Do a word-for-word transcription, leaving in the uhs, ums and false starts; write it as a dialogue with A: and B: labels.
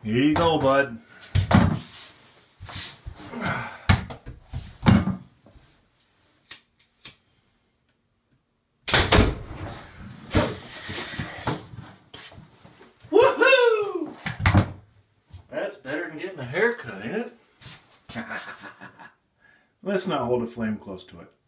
A: Here you go, bud. Woohoo! That's better than getting a haircut, ain't it? Let's not hold a flame close to it.